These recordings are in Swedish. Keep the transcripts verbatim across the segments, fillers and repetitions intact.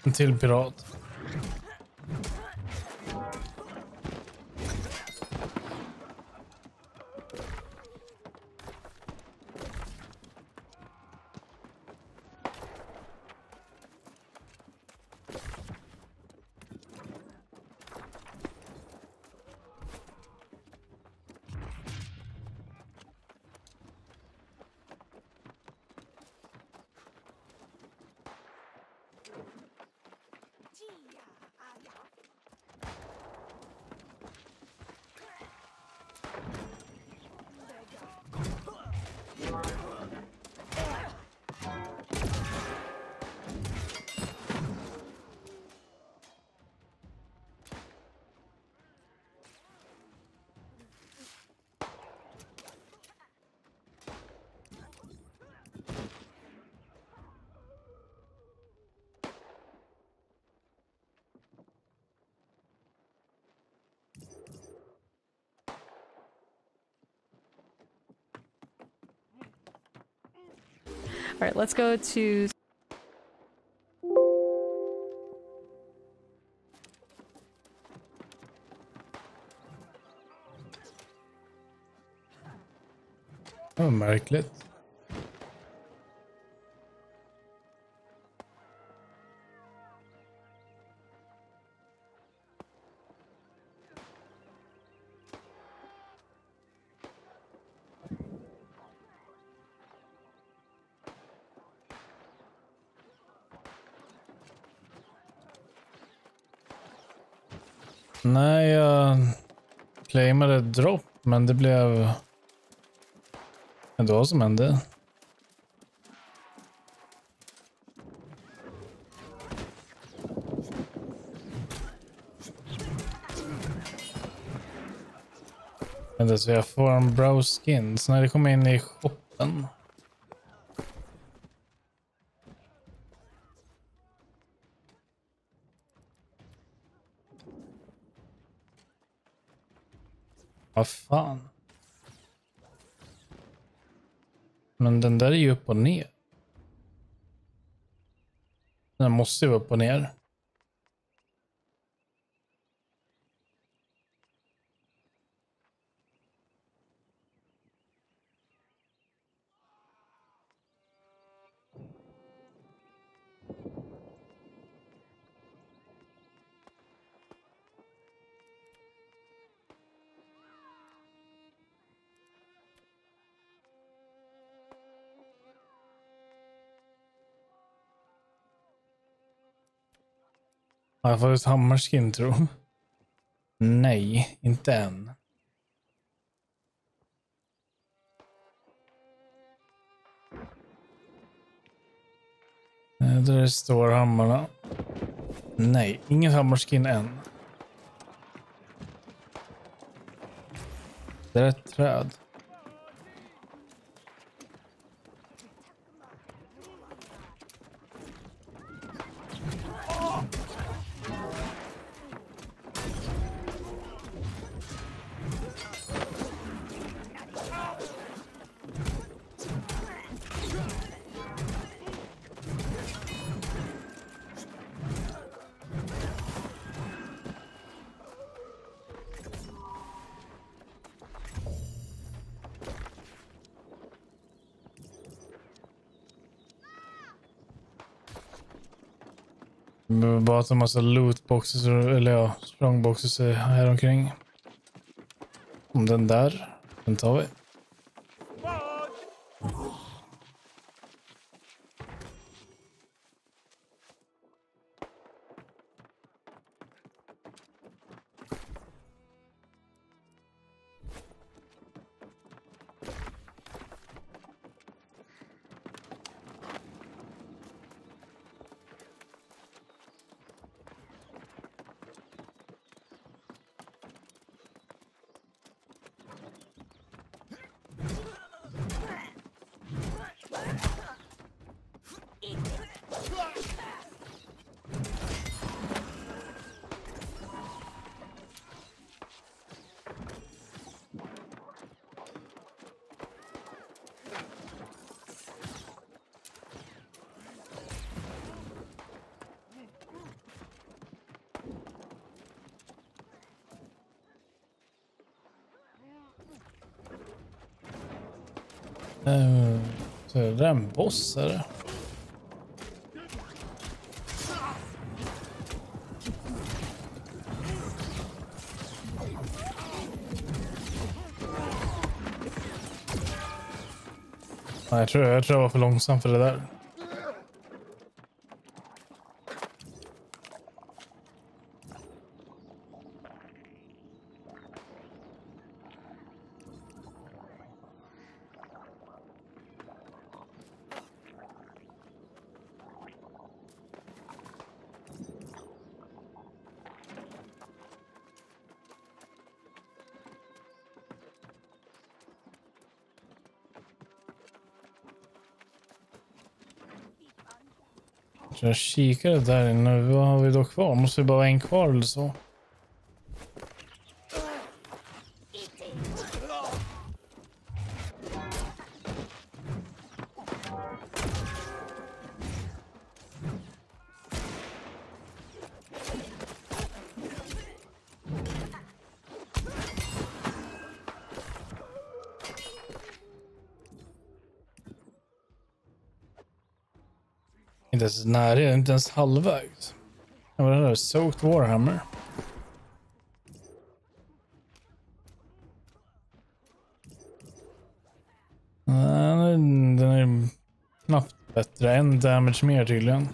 En till pirat. All right, let's go to... Oh, märkligt. Nej, jag claimade drop, men det blev ändå vad som hände. Men så jag får en brow skin så när det kommer in i shoppen. Vad fan? Men den där är ju upp och ner. Den måste ju upp och ner. Har jag fått ett hammarskin, tror jag? Nej, inte än. Där står hammarna. Nej, ingen hammarskin än. Det är ett träd. Bara att en massa lootboxes eller ja, strongboxes här omkring. Om den där, den tar vi. Uh, så är det en boss eller? Nej, jag tror jag tror jag var för långsam för det där. Jag kikade där inne. Vad har vi då kvar? Måste vi bara ha en kvar eller så? Inte ens nära, inte ens halvvägs. Ja, vad är det där? Soaked Warhammer. Nej, den är knappt bättre. En damage mer tydligen.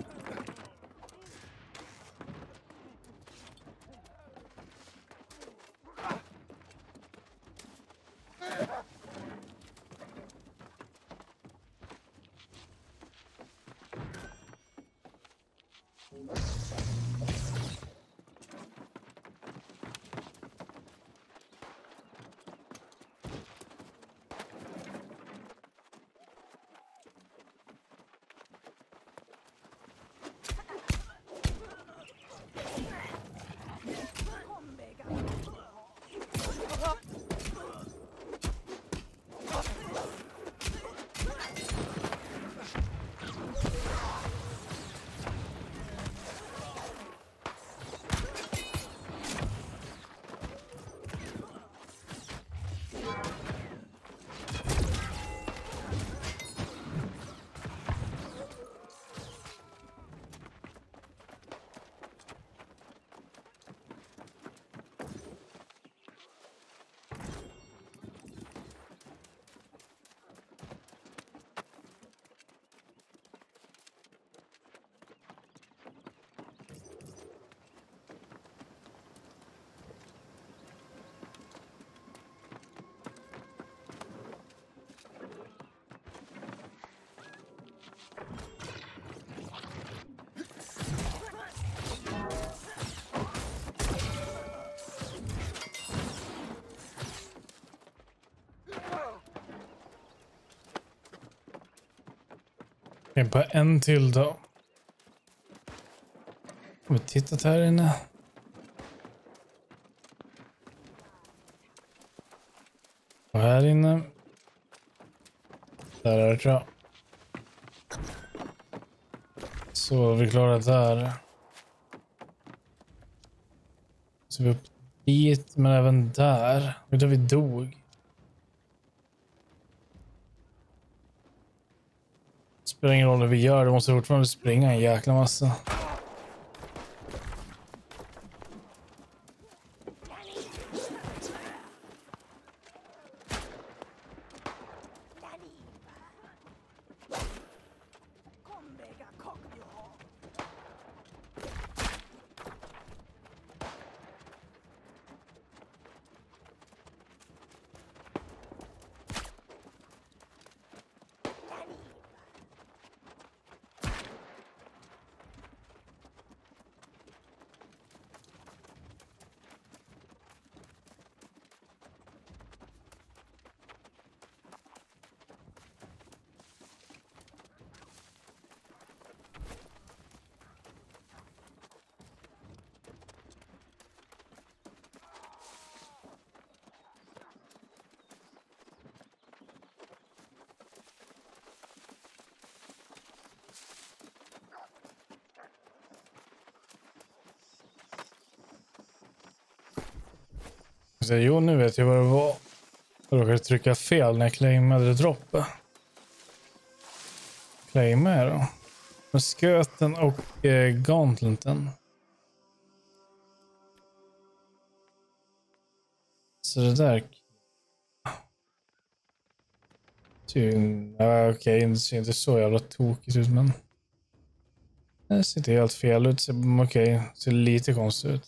Okej, på en till då. Har vi tittat här inne? Och här inne. Där är det, tror jag. Så vi klarar där. Så vi upp dit, men även där. Vet du, vi dog. Spelar ingen roll hur vi gör, det måste fortfarande springa en jäkla massa. Så, jo, nu vet jag vad det var. Jag råkade trycka fel när jag claimade droppet. play med då. Med sköten och eh, gauntleten. Så det där... Ja, okej, okay. Det ser inte så jävla tokigt ut, men... Det ser inte helt fel ut. Okej, okay. Ser lite konstigt ut.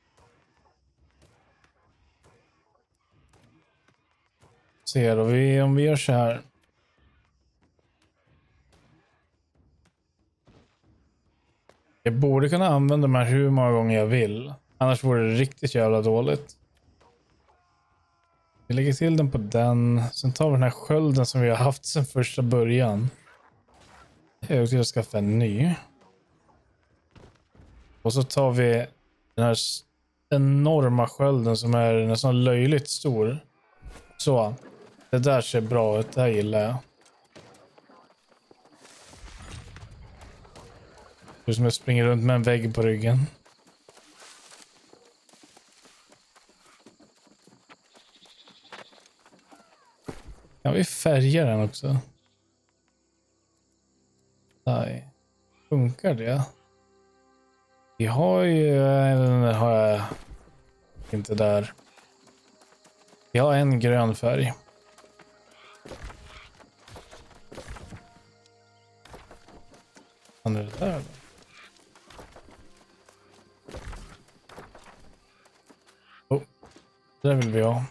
Se då, vi, om vi gör så här. Jag borde kunna använda de här hur många gånger jag vill. Annars vore det riktigt jävla dåligt. Vi lägger till den på den. Sen tar vi den här skölden som vi har haft sedan första början. Jag ska skaffa en ny. Och så tar vi den här enorma skölden som är nästan löjligt stor. Så. Det där ser bra ut. Det här gillar jag. Du som jag springer runt med en vägg på ryggen. Kan vi färga den också? Nej. Funkar det? Vi har ju... Eller har jag inte där. Vi har en grön färg. Vad är det där då? Oh, det där vill vi ha.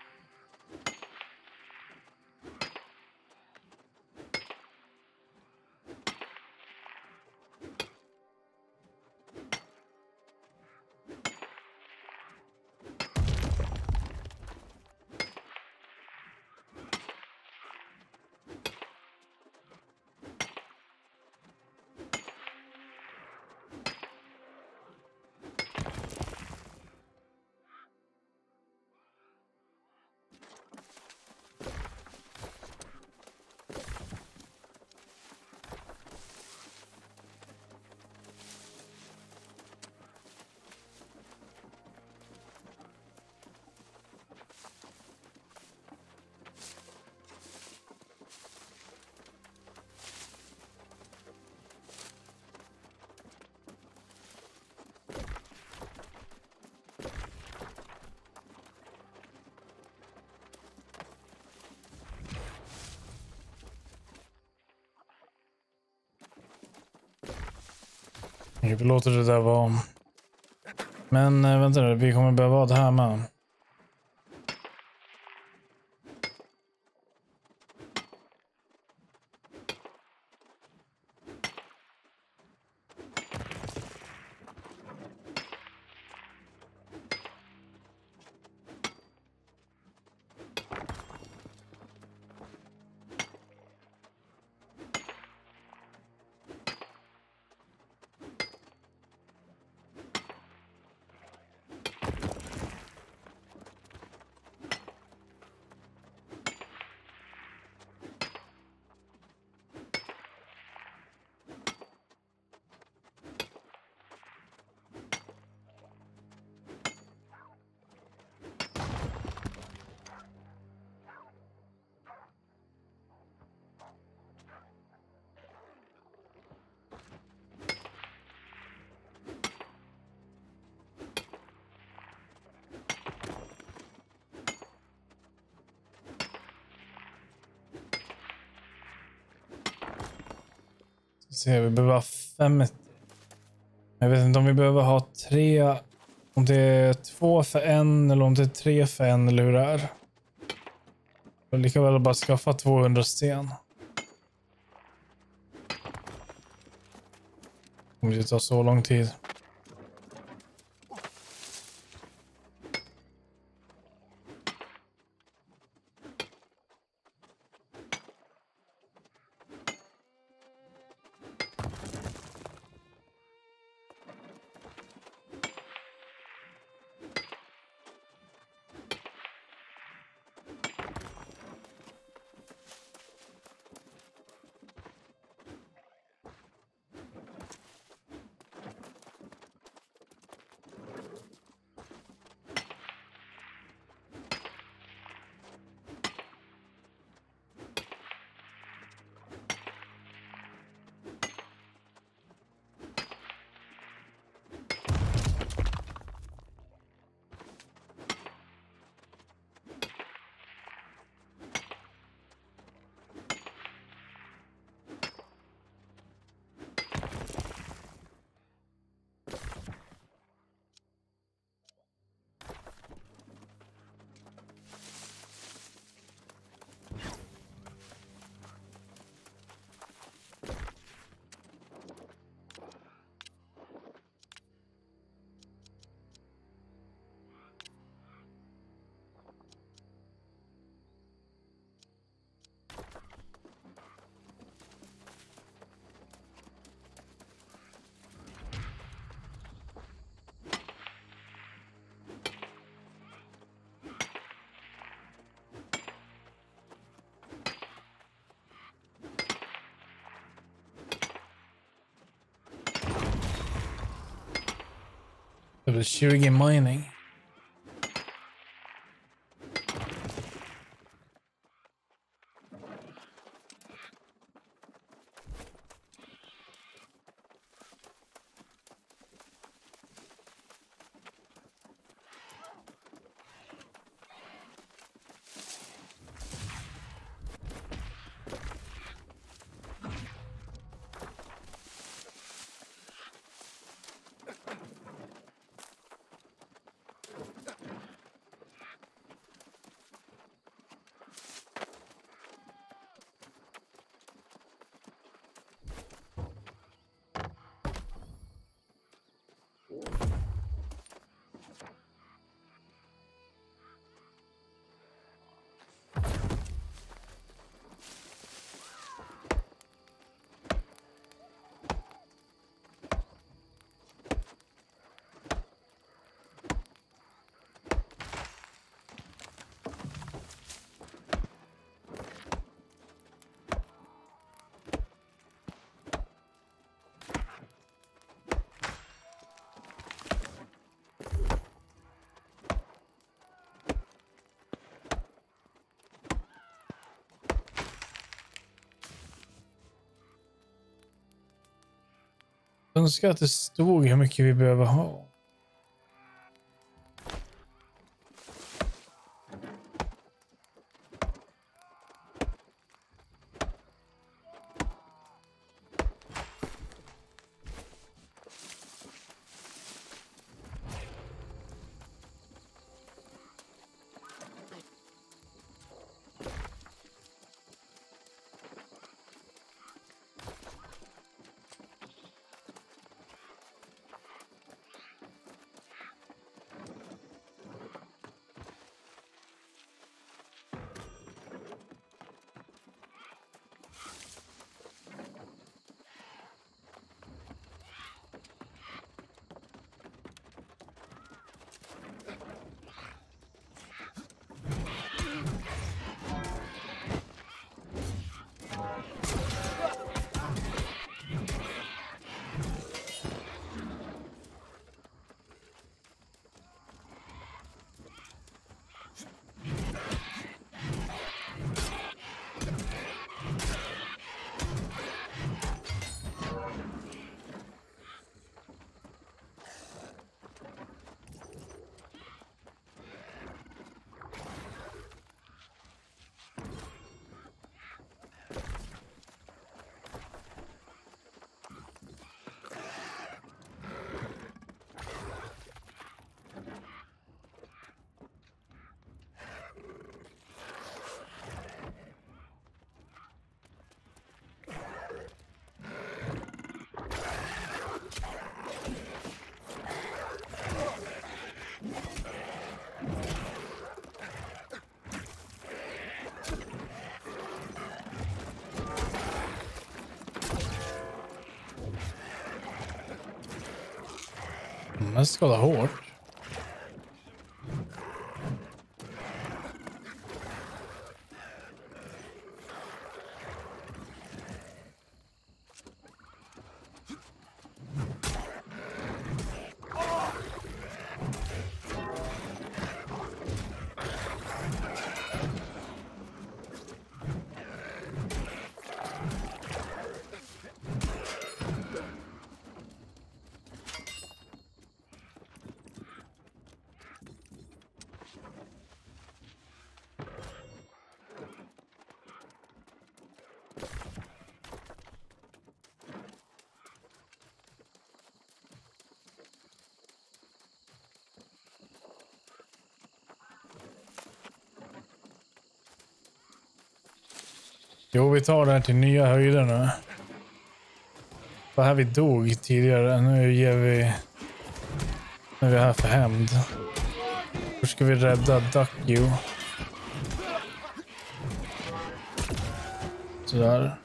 Vi låter det där vara. Men äh, vänta nu, vi kommer behöva ha det här med. Se, vi behöver ha femtio. Jag vet inte om vi behöver ha tre. Om det är två för en eller om det är tre för en eller hur det är. Jag lika väl bara skaffa tvåhundra sten. Det kommer inte ta så lång tid. Eller tjugo mining. Jag önskar att det stod hur mycket vi behöver ha. Den skadar hårt. Jo, vi tar det här till nya höjder nu. Det här vi dog tidigare. Nu ger vi... Nu är vi här för hämnd. Hur ska vi rädda Duckyu? Sådär.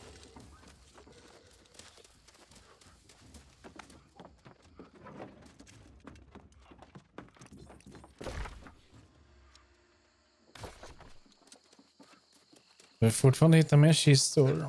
Vi får fortfarande hitta mer kistor.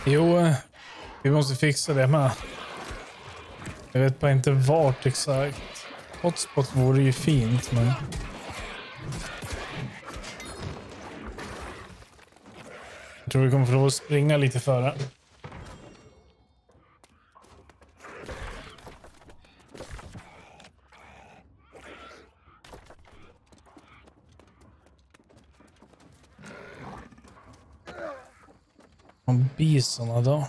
Jo, vi måste fixa det med. Jag vet bara inte vart exakt. Hotspot vore ju fint, men... Jag tror vi kommer få lov att springa lite före. Om bisarna då.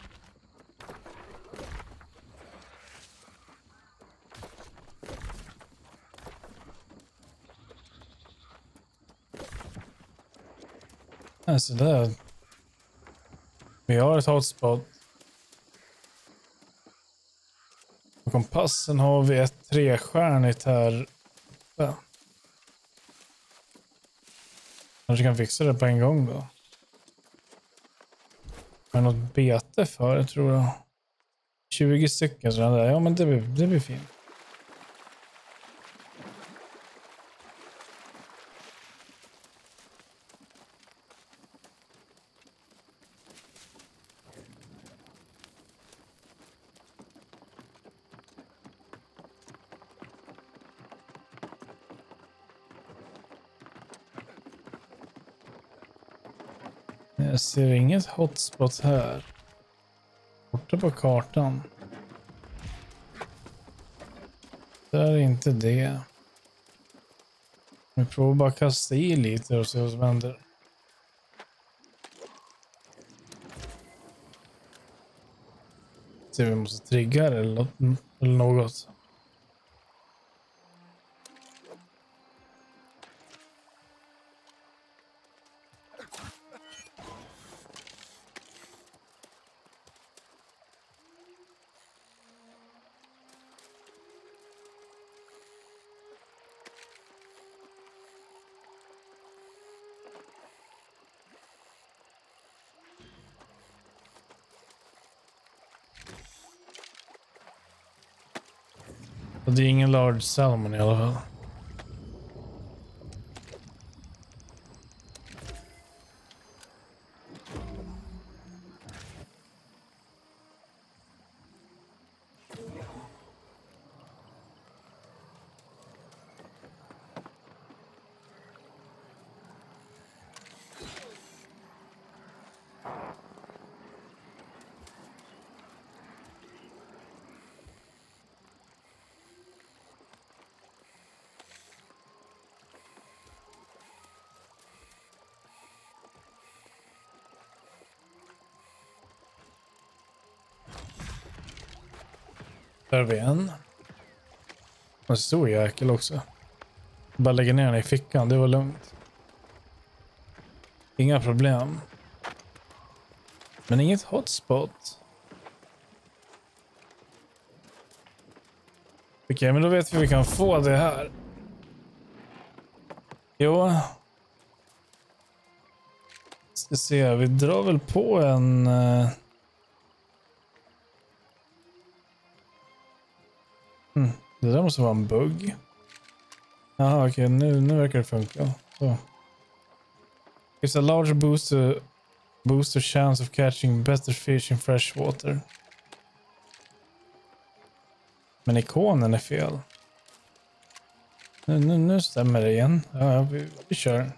Alltså där. Vi har ett hotspot. På kompassen har vi ett trestjärnigt här uppe. Kanske kan fixa det på en gång då. Har något bete för, tror jag. tjugo stycken sådana där. Ja, men det blir, det blir fint. Jag ser inget hotspot här. Borta på kartan. Det är inte det. Vi provar bara kasta i lite och se vad som händer. Se, vi måste trigga eller, eller något. Och det är ingen large salmon i alla fall. Där har vi en. En stor jäkel också. Bara lägga ner den i fickan, det var lugnt. Inga problem. Men inget hotspot. Okej, okay, men då vet vi hur vi kan få det här. Jo. Ska se, vi drar väl på en... Uh... Hmm, det där måste vara en bugg. Jaha, okej, okay, nu, nu verkar det funka. Så. It's a larger booster, booster chance of catching better fish in fresh water. Men ikonen är fel. Nu, nu, nu stämmer det igen. Ja, vi, vi kör.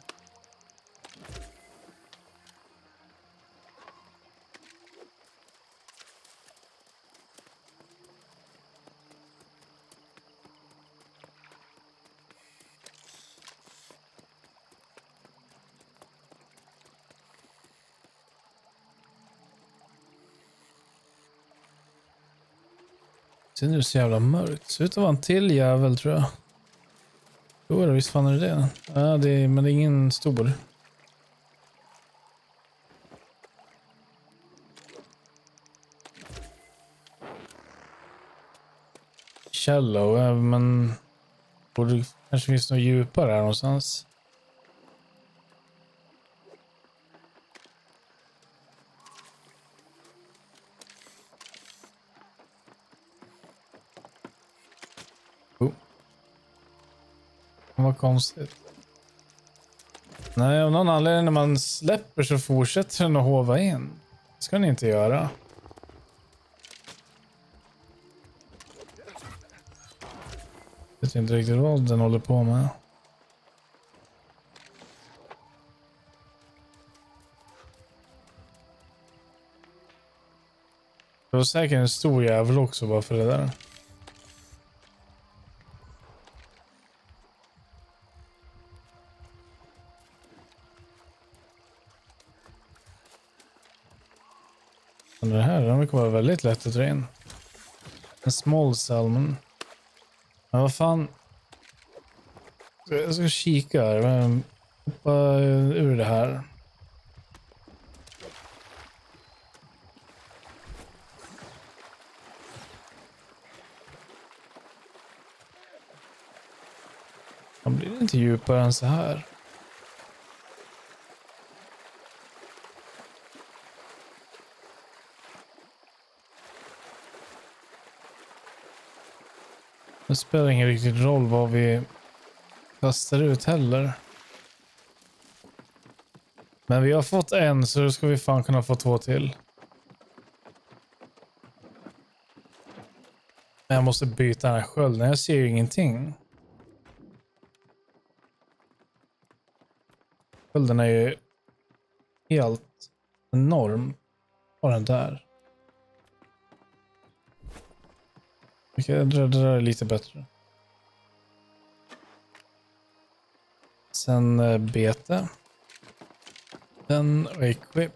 Det är nu så jävla mörkt. Det ser ut att vara en till jävel, tror jag. Jo, visst fan är det det. Ja, det är, men det är ingen stor. Shallow, men... Borde kanske finns något djupare här någonstans. Vad konstigt. Nej, av någon anledning när man släpper så fortsätter den att hova in. Ska ni inte göra. Jag vet inte riktigt vad den håller på med. Det var säkert en stor jävel också bara för det där. Men det här den kommer vara väldigt lätt att dra in. En small salmon. Men vad fan. Jag ska kika här. Hoppa ur det här. Man blir inte djupare än så här. Det spelar ingen riktigt roll vad vi kastar ut heller. Men vi har fått en så då ska vi fan kunna få två till. Men jag måste byta den här skölden. Jag ser ju ingenting. Skölden är ju helt enorm. Bara den där. Okej, det där är lite bättre. Sen eh, bete. Sen equip.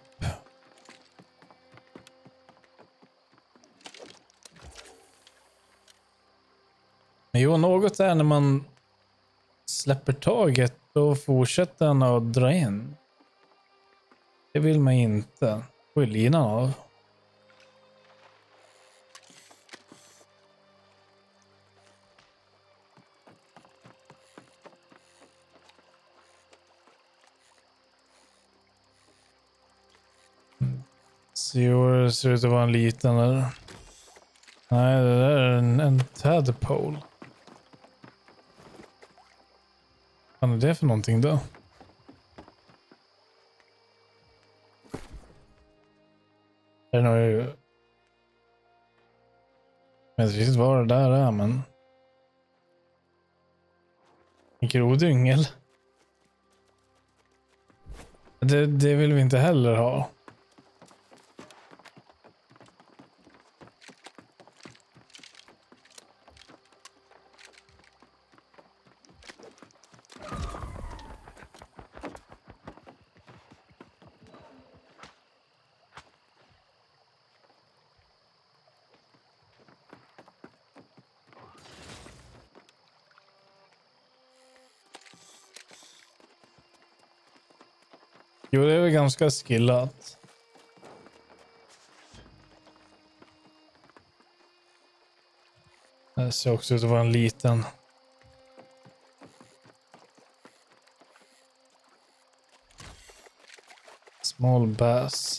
Men jo, något är när man släpper taget och fortsätter den att dra in. Det vill man inte. Då är linan av. Så det ser ut att vara en liten där. Nej, det där är en, en tadpole. Vad är det för någonting då? Det är nog ju... Jag vet inte riktigt vad det där är, men... En grodyngel. Det, det vill vi inte heller ha. Jo, det är väl ganska skillat. Det ser också ut att vara en liten. Small bass.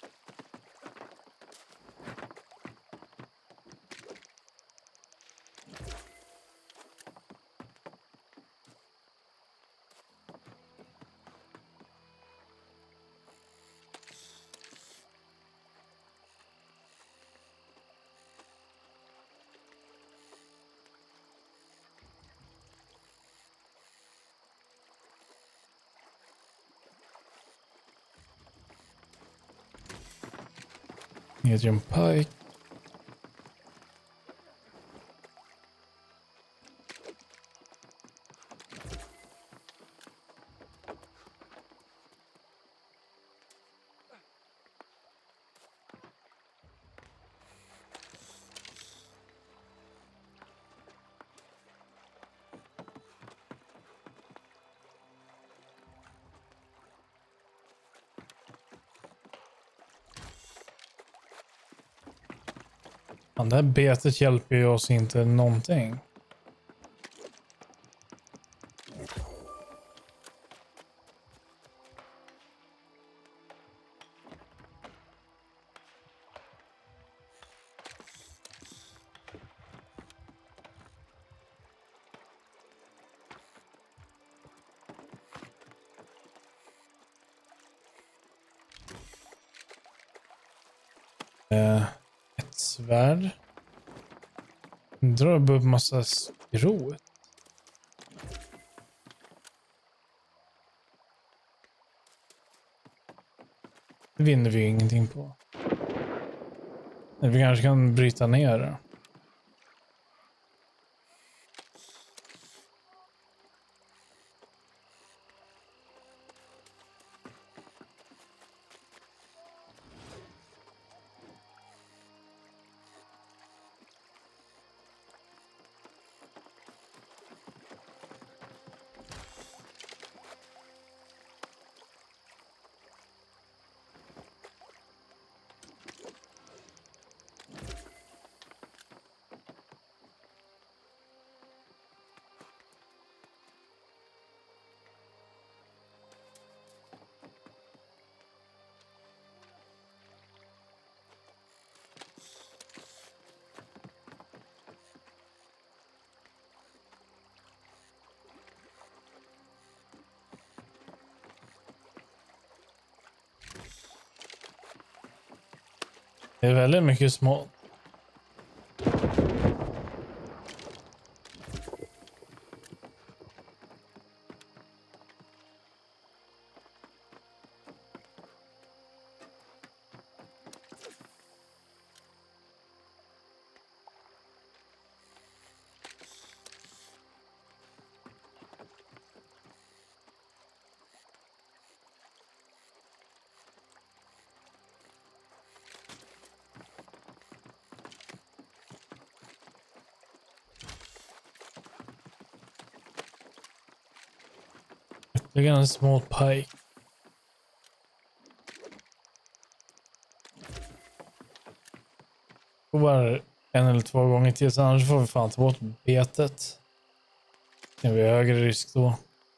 Medium pike. Man, det här betet hjälper ju oss inte någonting. Eh, ett svärd. Drar upp massa skrot. Det vinner vi ingenting på. Vi kanske kan bryta ner det. Det är väldigt mycket små. Ytterligare en small pike. Bara en eller två gånger till, så annars får vi fan ta bort betet. Det blir högre risk då.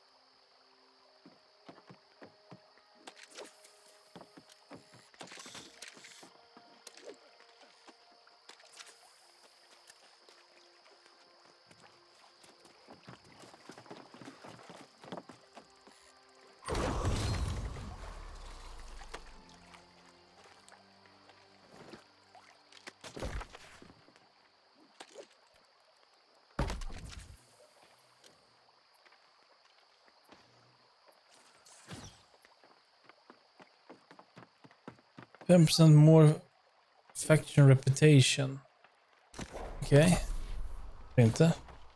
fem procent more faction reputation. Okej. Okay. Inte.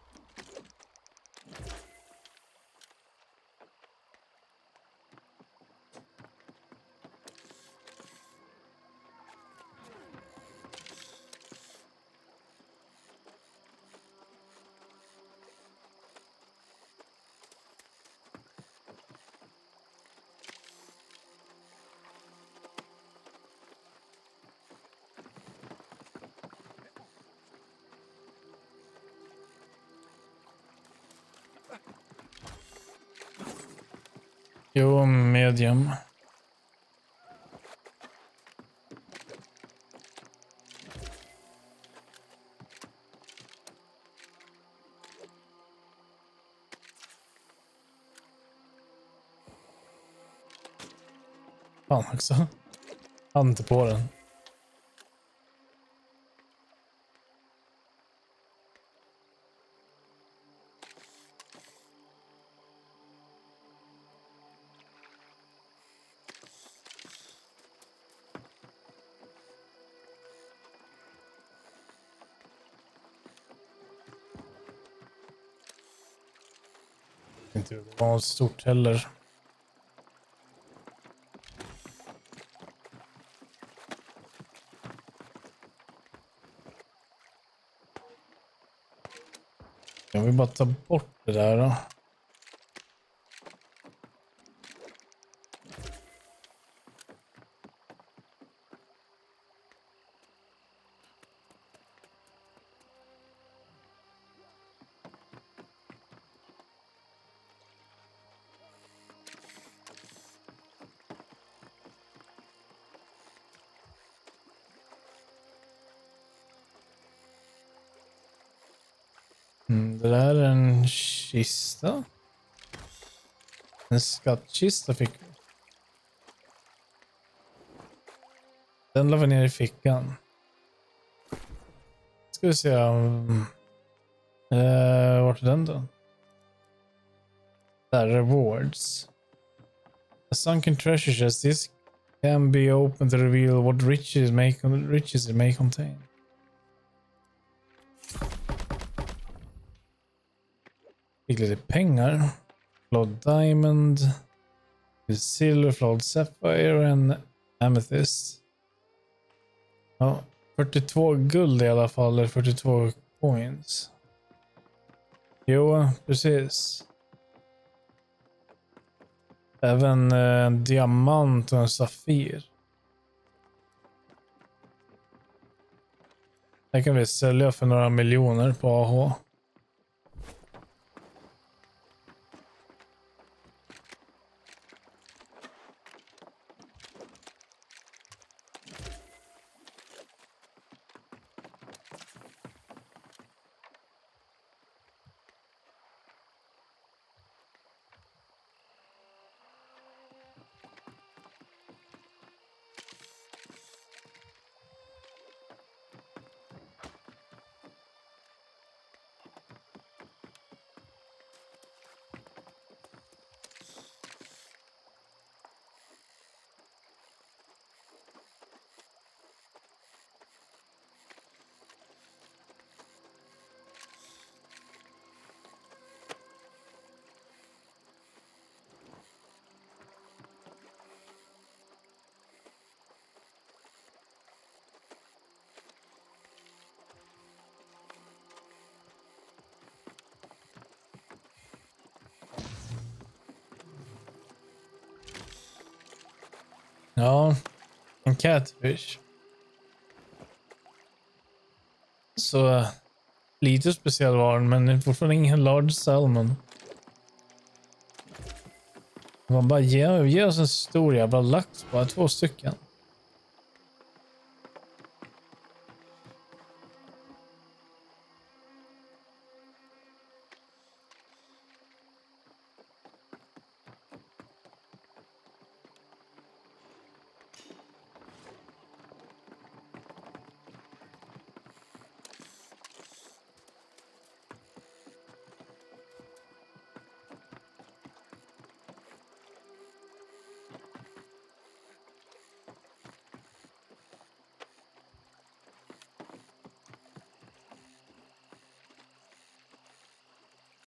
Jo, medium. Fan också. Han inte på den. Inte var något stort heller. Jag vill bara ta bort det där då. Mm, det där är en kista. En skattkista fick vi. Den la vi ner i fickan. Ska vi se om... Uh, vart är den då? Där, rewards. A sunken treasure chest. This can be opened to reveal what riches, may, riches it may contain. Fick lite pengar. Flawed diamond. Silver, flawed sapphire och en amethyst. Ja, fyrtiotvå guld i alla fall, eller fyrtiotvå coins. Jo, precis. Även eh, en diamant och en safir. Det kan vi sälja för några miljoner på A H. Ja, en catfish. Så lite speciell var den, men det är fortfarande ingen large salmon. Man bara ge, ge oss en stor jävla lax, bara två stycken.